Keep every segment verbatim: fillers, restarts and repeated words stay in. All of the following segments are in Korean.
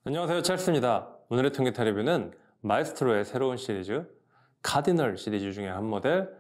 안녕하세요, 찰스입니다. 오늘의 통기타 리뷰는 마에스트로의 새로운 시리즈 카디널 시리즈 중에 한 모델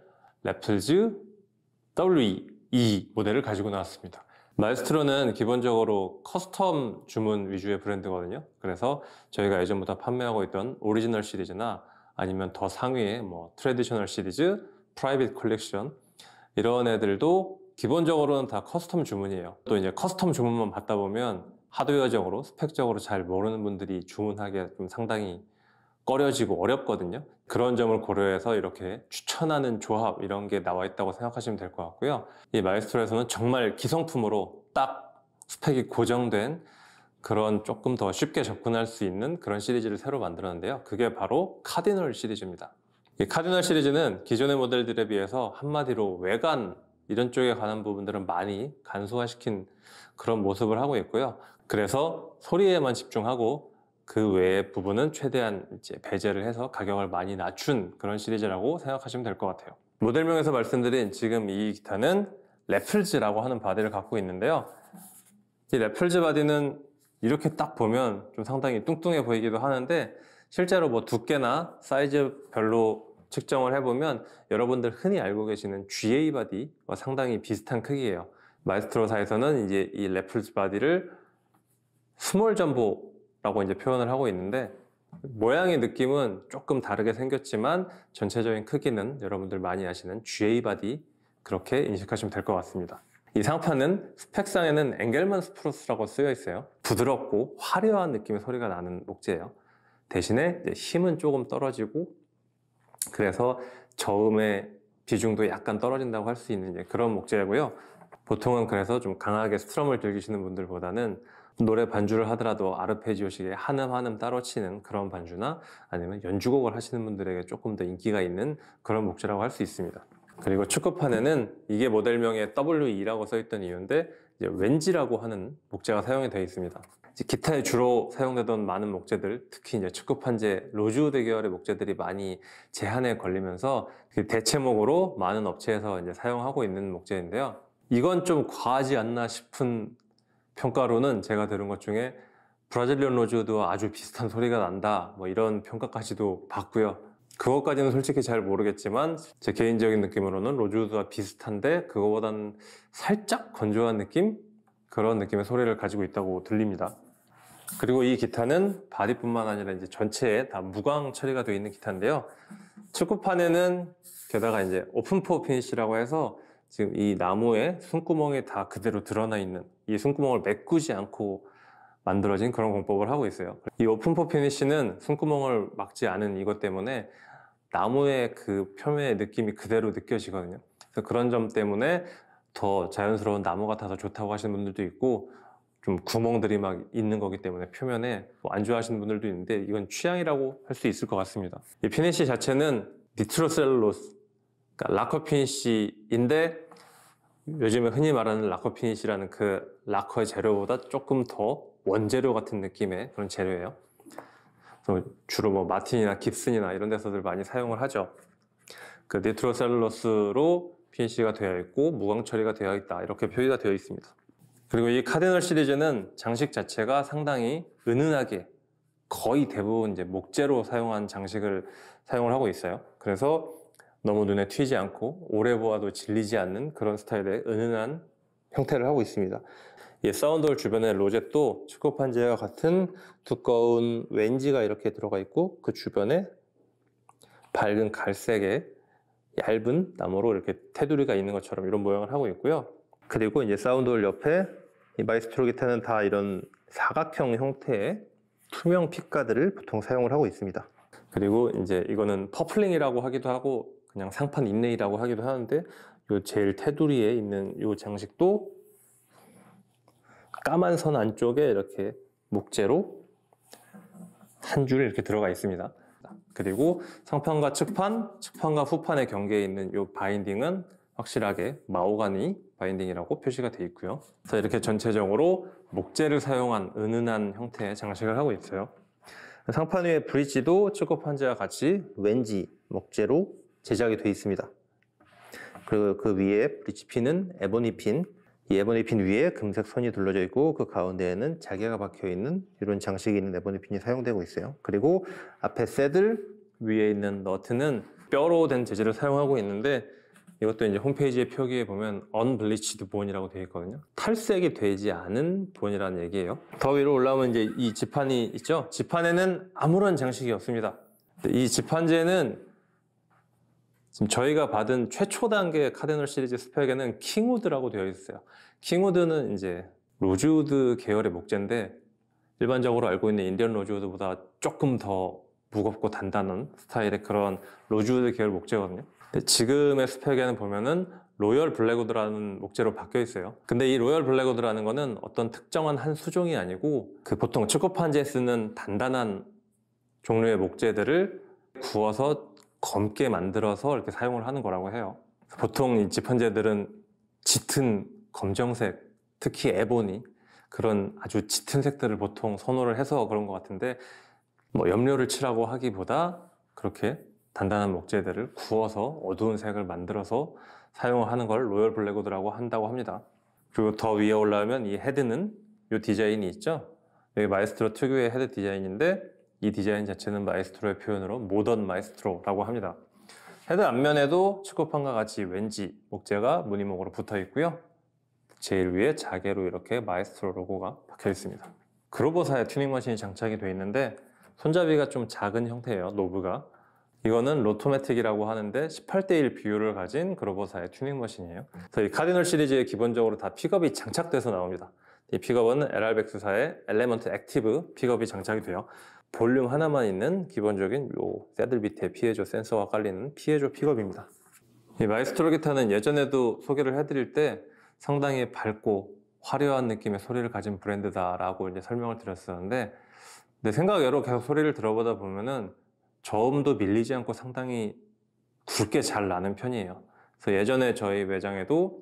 래플즈 더블유이 이 모델을 가지고 나왔습니다. 마에스트로는 기본적으로 커스텀 주문 위주의 브랜드거든요. 그래서 저희가 예전부터 판매하고 있던 오리지널 시리즈나 아니면 더 상위의 뭐 트래디셔널 시리즈, 프라이빗 컬렉션 이런 애들도 기본적으로는 다 커스텀 주문이에요. 또 이제 커스텀 주문만 받다 보면 하드웨어적으로, 스펙적으로 잘 모르는 분들이 주문하기가 좀 상당히 꺼려지고 어렵거든요. 그런 점을 고려해서 이렇게 추천하는 조합 이런 게 나와 있다고 생각하시면 될 것 같고요. 이 마에스트로에서는 정말 기성품으로 딱 스펙이 고정된 그런 조금 더 쉽게 접근할 수 있는 그런 시리즈를 새로 만들었는데요. 그게 바로 카디널 시리즈입니다. 이 카디널 시리즈는 기존의 모델들에 비해서 한마디로 외관 이런 쪽에 관한 부분들은 많이 간소화시킨 그런 모습을 하고 있고요. 그래서 소리에만 집중하고 그 외의 부분은 최대한 이제 배제를 해서 가격을 많이 낮춘 그런 시리즈라고 생각하시면 될 것 같아요. 모델명에서 말씀드린 지금 이 기타는 래플즈라고 하는 바디를 갖고 있는데요. 이 래플즈 바디는 이렇게 딱 보면 좀 상당히 뚱뚱해 보이기도 하는데 실제로 뭐 두께나 사이즈별로 측정을 해보면 여러분들 흔히 알고 계시는 지에이 바디와 상당히 비슷한 크기예요. 마에스트로사에서는 이제 이 래플즈 바디를 스몰 점보라고 이제 표현을 하고 있는데 모양의 느낌은 조금 다르게 생겼지만 전체적인 크기는 여러분들 많이 아시는 지에이 바디 그렇게 인식하시면 될 것 같습니다. 이 상판은 스펙상에는 엥겔만 스프루스라고 쓰여 있어요. 부드럽고 화려한 느낌의 소리가 나는 목재예요. 대신에 힘은 조금 떨어지고 그래서 저음의 비중도 약간 떨어진다고 할 수 있는 그런 목재고요. 보통은 그래서 좀 강하게 스트럼을 즐기시는 분들보다는 노래 반주를 하더라도 아르페지오식의 한음 한음 따로 치는 그런 반주나 아니면 연주곡을 하시는 분들에게 조금 더 인기가 있는 그런 목재라고 할 수 있습니다. 그리고 축구판에는 이게 모델명에 더블유이라고 써있던 이유인데 이제 왠지라고 하는 목재가 사용이 되어 있습니다. 기타에 주로 사용되던 많은 목재들, 특히 이제 축구판재 로즈우드 계열의 목재들이 많이 제한에 걸리면서 그 대체목으로 많은 업체에서 이제 사용하고 있는 목재인데요. 이건 좀 과하지 않나 싶은 평가로는 제가 들은 것 중에 브라질리언 로즈우드와 아주 비슷한 소리가 난다 뭐 이런 평가까지도 봤고요. 그것까지는 솔직히 잘 모르겠지만 제 개인적인 느낌으로는 로즈우드와 비슷한데 그거보다는 살짝 건조한 느낌? 그런 느낌의 소리를 가지고 있다고 들립니다. 그리고 이 기타는 바디뿐만 아니라 이제 전체에 다 무광 처리가 되어 있는 기타인데요. 축구판에는 게다가 이제 오픈포 피니시라고 해서 지금 이 나무에 숨구멍이 다 그대로 드러나 있는 이 숨구멍을 메꾸지 않고 만들어진 그런 공법을 하고 있어요. 이 오픈포 피니시는 숨구멍을 막지 않은 이것 때문에 나무의 그 표면의 느낌이 그대로 느껴지거든요. 그래서 그런 점 때문에 더 자연스러운 나무 같아서 좋다고 하시는 분들도 있고 좀 구멍들이 막 있는 거기 때문에 표면에 뭐안 좋아하시는 분들도 있는데 이건 취향이라고 할 수 있을 것 같습니다. 이 피니시 자체는 니트로셀룰로스, 그러니까 라커 피니시인데 요즘에 흔히 말하는 라커 피니시라는 그 라커의 재료보다 조금 더 원재료 같은 느낌의 그런 재료예요. 그래서 주로 뭐 마틴이나 깁슨이나 이런 데서들 많이 사용을 하죠. 그 니트로셀룰로스로 피니시가 되어 있고 무광 처리가 되어 있다 이렇게 표기가 되어 있습니다. 그리고 이 카디널 시리즈는 장식 자체가 상당히 은은하게 거의 대부분 이제 목재로 사용한 장식을 사용을 하고 있어요. 그래서 너무 눈에 튀지 않고 오래 보아도 질리지 않는 그런 스타일의 은은한 형태를 하고 있습니다. 이 사운드홀 주변의 로zet도 축구판재와 같은 두꺼운 왠지가 이렇게 들어가 있고 그 주변에 밝은 갈색의 얇은 나무로 이렇게 테두리가 있는 것처럼 이런 모양을 하고 있고요. 그리고 이제 사운드홀 옆에 이 마에스트로 기타는 다 이런 사각형 형태의 투명 픽가드를 보통 사용을 하고 있습니다. 그리고 이제 이거는 퍼플링이라고 하기도 하고 그냥 상판 인레이라고 하기도 하는데 요 제일 테두리에 있는 요 장식도 까만 선 안쪽에 이렇게 목재로 한 줄 이렇게 들어가 있습니다. 그리고 상판과 측판, 측판과 후판의 경계에 있는 이 바인딩은 확실하게 마호가니 바인딩이라고 표시가 되어 있고요. 그래서 이렇게 전체적으로 목재를 사용한 은은한 형태의 장식을 하고 있어요. 상판 위의 브릿지도 축구판재와 같이 왠지 목재로 제작이 되어 있습니다. 그리고 그 위에 브릿지 핀은 에보니 핀, 이 에보니 핀 위에 금색 선이 둘러져 있고 그 가운데에는 자개가 박혀 있는 이런 장식이 있는 에보니 핀이 사용되고 있어요. 그리고 앞에 새들 위에 있는 너트는 뼈로 된 재질을 사용하고 있는데 이것도 이제 홈페이지의 표기에 보면 unbleached bone이라고 되어 있거든요. 탈색이 되지 않은 본이라는 얘기예요. 더 위로 올라오면 이제 이 지판이 있죠. 지판에는 아무런 장식이 없습니다. 이 지판재는 지금 저희가 받은 최초 단계 카디널 시리즈 스펙에는 킹우드라고 되어 있어요. 킹우드는 이제 로즈우드 계열의 목재인데 일반적으로 알고 있는 인디언 로즈우드보다 조금 더 무겁고 단단한 스타일의 그런 로즈우드 계열 목재거든요. 근데 지금의 스펙에는 보면은 로열 블랙우드라는 목재로 바뀌어 있어요. 근데 이 로열 블랙우드라는 거는 어떤 특정한 한 수종이 아니고 그 보통 축구판지에 쓰는 단단한 종류의 목재들을 구워서 검게 만들어서 이렇게 사용을 하는 거라고 해요. 보통 이 지판재들은 짙은 검정색, 특히 에보니 그런 아주 짙은 색들을 보통 선호를 해서 그런 것 같은데 뭐 염료를 칠하고 하기보다 그렇게 단단한 목재들을 구워서 어두운 색을 만들어서 사용을 하는 걸 로열 블랙우드라고 한다고 합니다. 그리고 더 위에 올라오면 이 헤드는 이 디자인이 있죠. 여기 마에스트로 특유의 헤드 디자인인데 이 디자인 자체는 마에스트로의 표현으로 모던 마에스트로라고 합니다. 헤드 앞면에도 축구판과 같이 왠지 목재가 무늬목으로 붙어 있고요. 제일 위에 자개로 이렇게 마에스트로 로고가 박혀 있습니다. 그로버사의 튜닝 머신이 장착이 되어 있는데 손잡이가 좀 작은 형태예요. 노브가. 이거는 로토매틱이라고 하는데 십팔 대 일 비율을 가진 그로버사의 튜닝 머신이에요. 그래서 이 카디널 시리즈에 기본적으로 다 픽업이 장착돼서 나옵니다. 이 픽업은 엘알백스사의 엘레먼트 액티브 픽업이 장착이 돼요. 볼륨 하나만 있는 기본적인 요 새들 밑에 피에조 센서가 깔리는 피에조 픽업입니다. 이 마에스트로 기타는 예전에도 소개를 해드릴 때 상당히 밝고 화려한 느낌의 소리를 가진 브랜드다라고 이제 설명을 드렸었는데 내 생각외로 계속 소리를 들어보다 보면은 저음도 밀리지 않고 상당히 굵게 잘 나는 편이에요. 그래서 예전에 저희 매장에도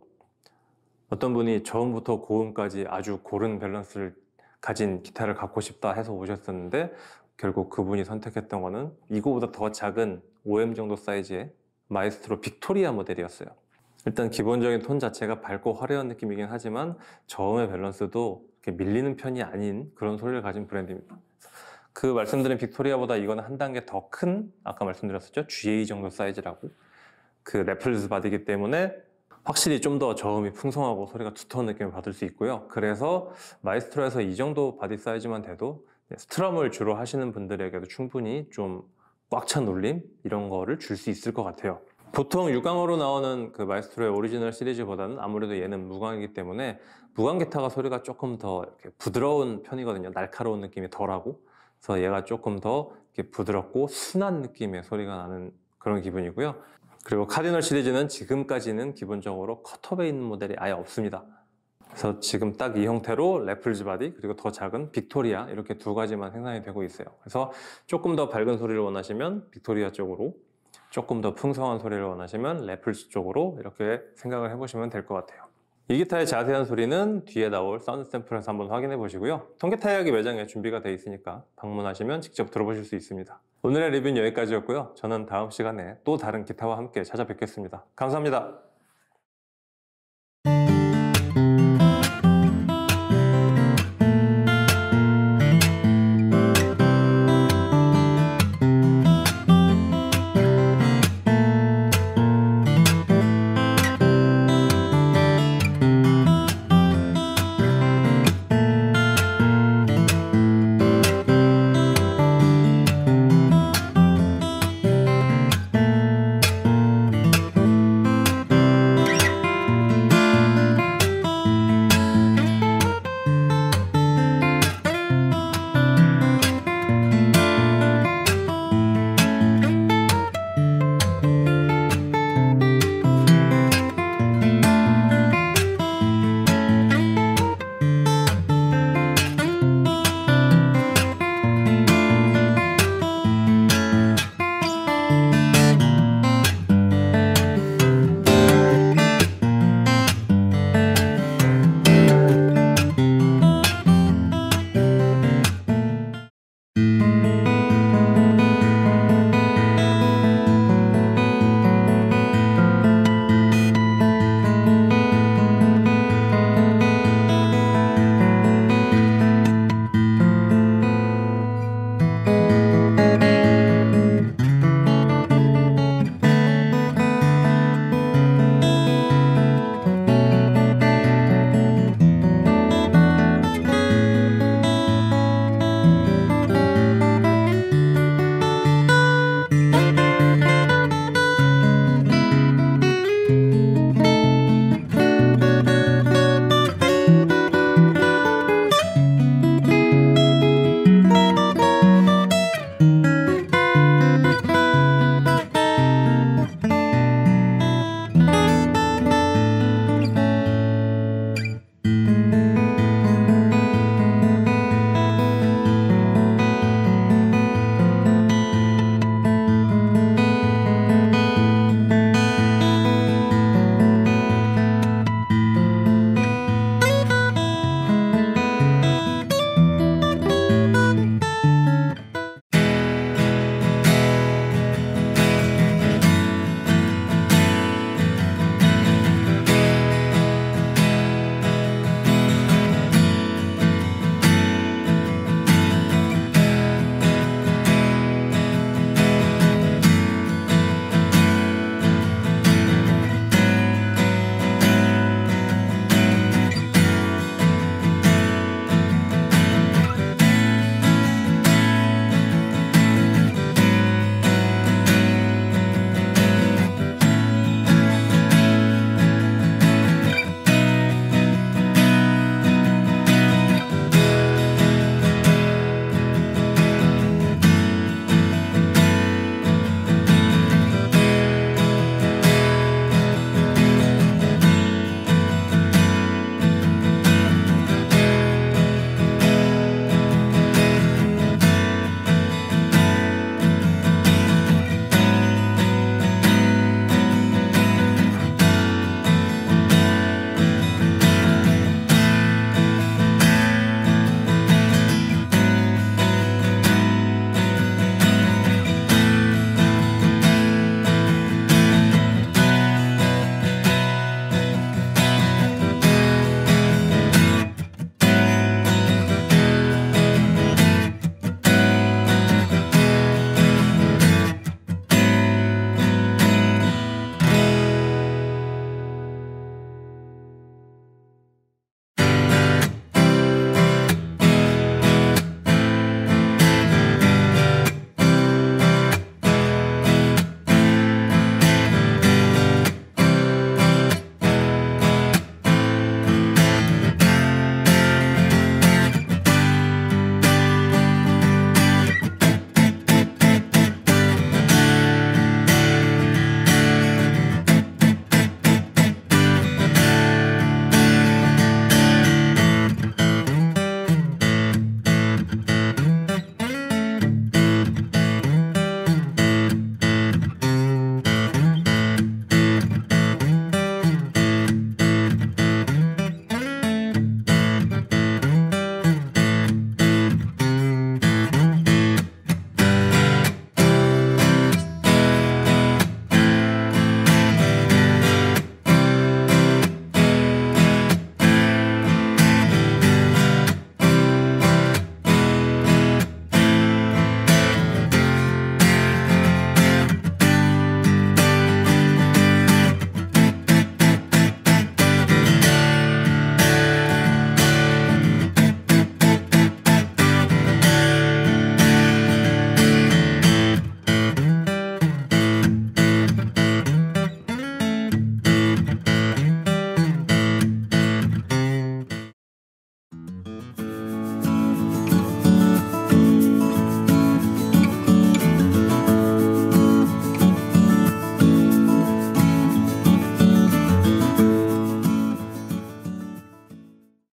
어떤 분이 저음부터 고음까지 아주 고른 밸런스를 가진 기타를 갖고 싶다 해서 오셨었는데 결국 그분이 선택했던 거는 이거보다 더 작은 오 엠 정도 사이즈의 마에스트로 빅토리아 모델이었어요. 일단 기본적인 톤 자체가 밝고 화려한 느낌이긴 하지만 저음의 밸런스도 이렇게 밀리는 편이 아닌 그런 소리를 가진 브랜드입니다. 그 말씀드린 빅토리아보다 이거는 한 단계 더 큰 아까 말씀드렸었죠? 지 에이 정도 사이즈라고. 그 래플즈 바디이기 때문에 확실히 좀 더 저음이 풍성하고 소리가 두터운 느낌을 받을 수 있고요. 그래서 마에스트로에서 이 정도 바디 사이즈만 돼도 스트럼을 주로 하시는 분들에게도 충분히 좀 꽉 찬 울림 이런 거를 줄 수 있을 것 같아요. 보통 육강으로 나오는 그 마에스트로의 오리지널 시리즈보다는 아무래도 얘는 무광이기 때문에 무광 기타가 소리가 조금 더 이렇게 부드러운 편이거든요. 날카로운 느낌이 덜하고. 그래서 얘가 조금 더 이렇게 부드럽고 순한 느낌의 소리가 나는 그런 기분이고요. 그리고 카디널 시리즈는 지금까지는 기본적으로 컷업에 있는 모델이 아예 없습니다. 그래서 지금 딱 이 형태로 래플즈 바디 그리고 더 작은 빅토리아 이렇게 두 가지만 생산이 되고 있어요. 그래서 조금 더 밝은 소리를 원하시면 빅토리아 쪽으로, 조금 더 풍성한 소리를 원하시면 래플즈 쪽으로 이렇게 생각을 해보시면 될 것 같아요. 이 기타의 자세한 소리는 뒤에 나올 사운드 샘플에서 한번 확인해 보시고요. 통기타 이야기 매장에 준비가 되어 있으니까 방문하시면 직접 들어보실 수 있습니다. 오늘의 리뷰는 여기까지였고요. 저는 다음 시간에 또 다른 기타와 함께 찾아뵙겠습니다. 감사합니다.